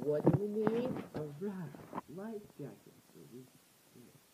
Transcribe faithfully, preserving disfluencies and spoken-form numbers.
what do we need? A wrap, life jacket. So we,